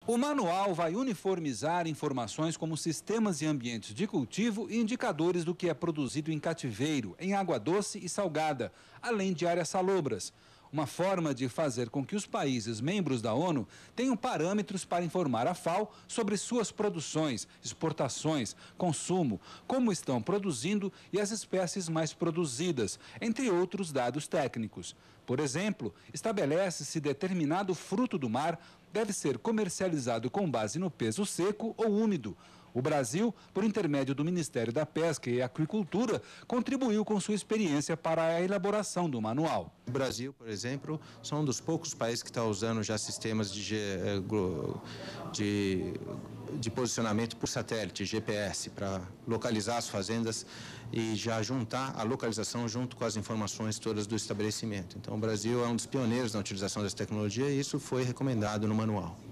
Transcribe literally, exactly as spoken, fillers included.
O manual vai uniformizar informações como sistemas e ambientes de cultivo e indicadores do que é produzido em cativeiro, em água doce e salgada, além de áreas salobras. Uma forma de fazer com que os países membros da ONU tenham parâmetros para informar a FAO sobre suas produções, exportações, consumo, como estão produzindo e as espécies mais produzidas, entre outros dados técnicos. Por exemplo, estabelece se determinado fruto do mar deve ser comercializado com base no peso seco ou úmido. O Brasil, por intermédio do Ministério da Pesca e Aquicultura, contribuiu com sua experiência para a elaboração do manual. O Brasil, por exemplo, é um dos poucos países que está usando já sistemas de, de, de posicionamento por satélite, G P S, para localizar as fazendas e já juntar a localização junto com as informações todas do estabelecimento. Então, o Brasil é um dos pioneiros na utilização dessa tecnologia e isso foi recomendado no manual.